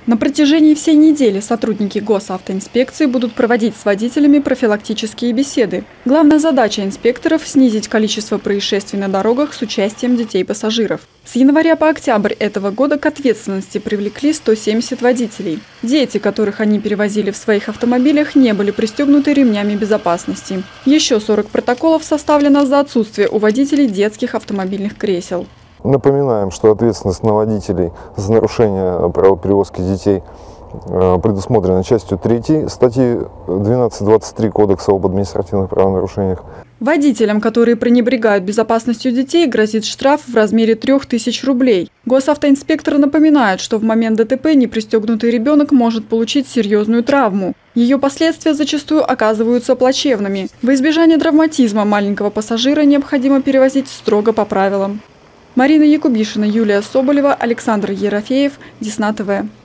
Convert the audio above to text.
На протяжении всей недели сотрудники госавтоинспекции будут проводить с водителями профилактические беседы. Главная задача инспекторов – снизить количество происшествий на дорогах с участием детей-пассажиров. С января по октябрь этого года к ответственности привлекли 170 водителей. Дети, которых они перевозили в своих автомобилях, не были пристегнуты ремнями безопасности. Еще 40 протоколов составлено за отсутствие у водителей детских автомобильных кресел. Напоминаем, что ответственность на водителей за нарушение правил перевозки детей предусмотрена частью 3 статьи 12.23 Кодекса об административных правонарушениях. Водителям, которые пренебрегают безопасностью детей, грозит штраф в размере 3000 рублей. Госавтоинспектор напоминает, что в момент ДТП непристегнутый ребенок может получить серьезную травму. Ее последствия зачастую оказываются плачевными. Во избежание травматизма маленького пассажира необходимо перевозить строго по правилам. Марина Якубишина, Юлия Соболева, Александр Ерофеев, Десна ТВ.